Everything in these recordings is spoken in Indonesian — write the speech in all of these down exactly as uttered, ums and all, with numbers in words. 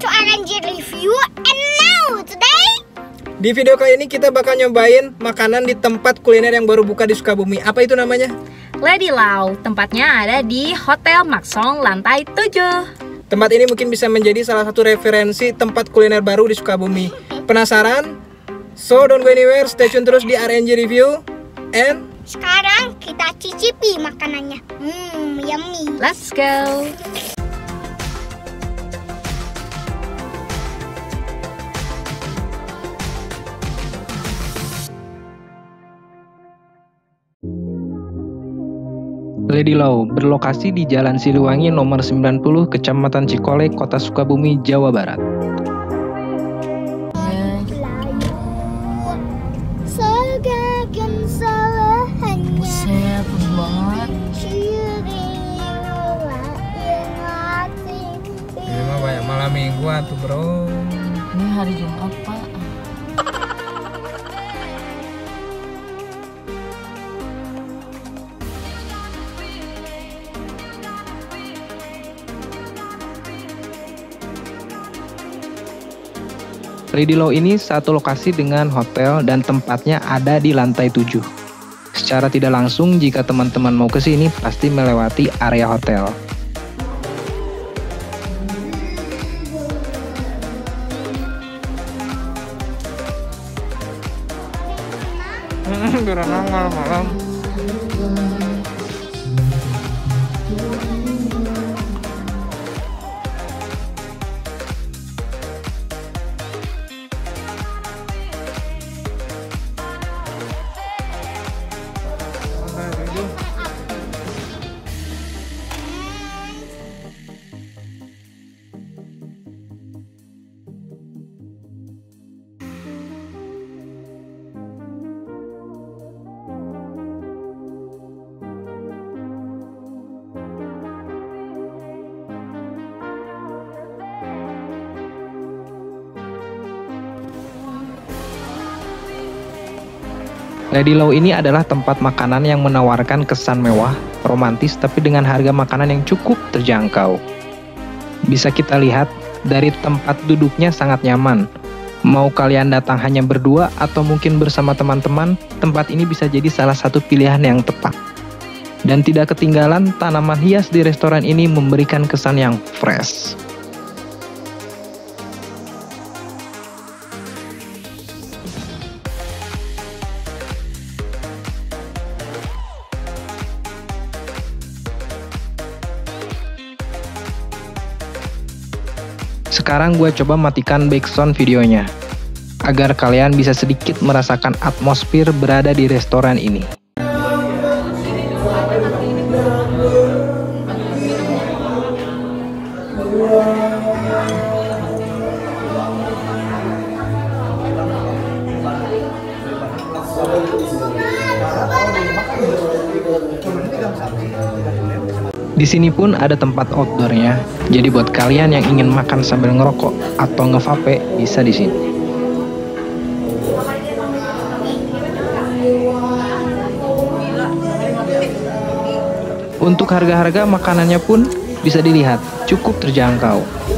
to R N G Review. And now today, di video kali ini kita bakal nyobain makanan di tempat kuliner yang baru buka di Sukabumi. Apa itu namanya? Lady Lau. Tempatnya ada di Hotel Maksong lantai tujuh. Tempat ini mungkin bisa menjadi salah satu referensi tempat kuliner baru di Sukabumi. Penasaran? So don't go anywhere, stay tune terus di R N G Review. And sekarang kita cicipi makanannya. Hmm, yummy. Let's go. Lady Lau berlokasi di Jalan Siliwangi nomor sembilan puluh, Kecamatan Cikole, Kota Sukabumi, Jawa Barat. Buset, banget. ini mah banyak malam mingguan tuh bro. Ini hari Jumat, Pak. Lady Lau ini satu lokasi dengan hotel dan tempatnya ada di lantai tujuh. Secara tidak langsung, jika teman-teman mau ke sini pasti melewati area hotel. Berenang malam-malam. Lady Lau ini adalah tempat makanan yang menawarkan kesan mewah, romantis, tapi dengan harga makanan yang cukup terjangkau. Bisa kita lihat dari tempat duduknya sangat nyaman. Mau kalian datang hanya berdua atau mungkin bersama teman-teman, tempat ini bisa jadi salah satu pilihan yang tepat. Dan tidak ketinggalan, tanaman hias di restoran ini memberikan kesan yang fresh. Sekarang gue coba matikan background videonya, agar kalian bisa sedikit merasakan atmosfer berada di restoran ini. Di sini pun ada tempat outdoornya, jadi buat kalian yang ingin makan sambil ngerokok atau ngevape bisa di sini. Untuk harga-harga makanannya pun bisa dilihat cukup terjangkau.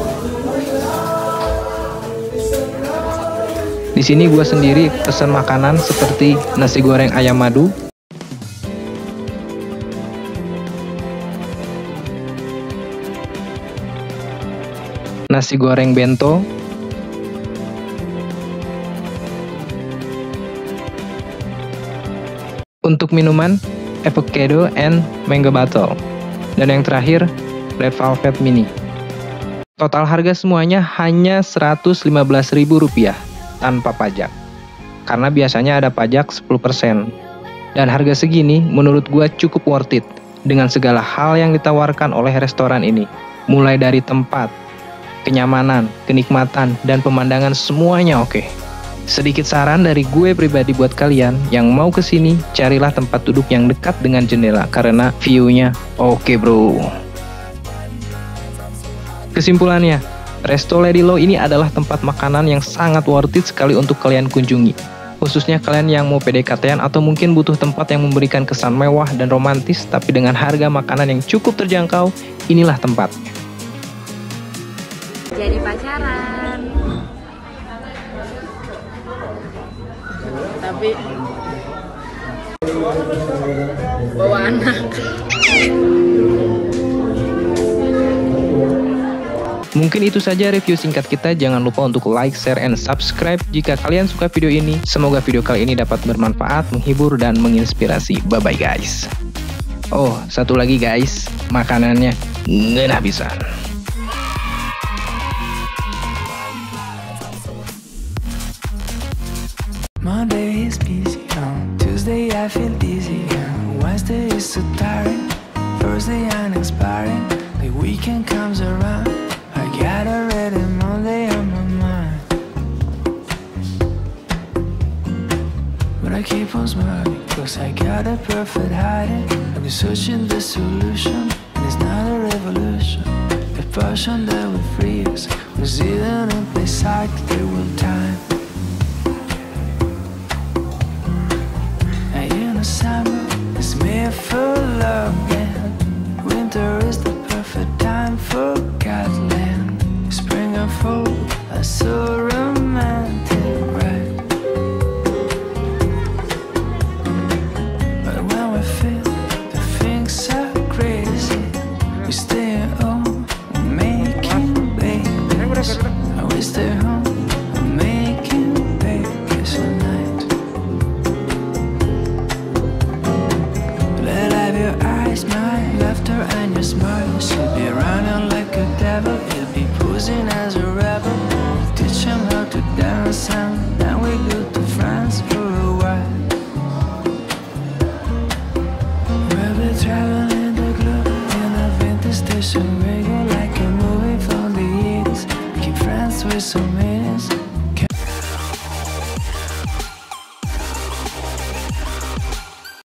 Di sini gue sendiri pesan makanan seperti nasi goreng ayam madu, nasi goreng bento, untuk minuman avocado and mango bottle, dan yang terakhir red velvet mini. Total harga semuanya hanya seratus lima belas ribu rupiah tanpa pajak, karena biasanya ada pajak sepuluh persen. Dan harga segini menurut gua cukup worth it dengan segala hal yang ditawarkan oleh restoran ini, mulai dari tempat, kenyamanan, kenikmatan, dan pemandangan semuanya oke. Sedikit saran dari gue pribadi buat kalian yang mau kesini, carilah tempat duduk yang dekat dengan jendela karena view-nya oke bro. Kesimpulannya, Resto Lady Lau ini adalah tempat makanan yang sangat worth it sekali untuk kalian kunjungi. Khususnya kalian yang mau P D K T-an atau mungkin butuh tempat yang memberikan kesan mewah dan romantis tapi dengan harga makanan yang cukup terjangkau, inilah tempatnya. jadi pacaran. Tapi Bawa anak. Mungkin itu saja review singkat kita. Jangan lupa untuk like, share, and subscribe jika kalian suka video ini. Semoga video kali ini dapat bermanfaat, menghibur, dan menginspirasi. Bye-bye guys. Oh, satu lagi guys, makanannya nggak habisan. Monday is busy, on Tuesday I feel dizzy, on Wednesday is so tiring, Thursday uninspiring, the weekend comes around, I got already Monday on my mind. But I keep on smiling, cause I got a perfect hiding. I've been searching the solution, and it's not a revolution. The passion that will free us was hidden in plain sight, there will time. Summer is made for love, and winter is the perfect time for Godland. Spring and fall are so romantic, right? But when we feel the things are crazy, we stay at home making babies, and we stay home making babies all night. My laughter and your smile, she'll be running like a devil, he'll be posing as a rebel. Teach him how to dance, and then we go to France for a while. We'll be traveling the globe in a vintage station wagon, like a movie from the eighties. Keep friends with some meanings.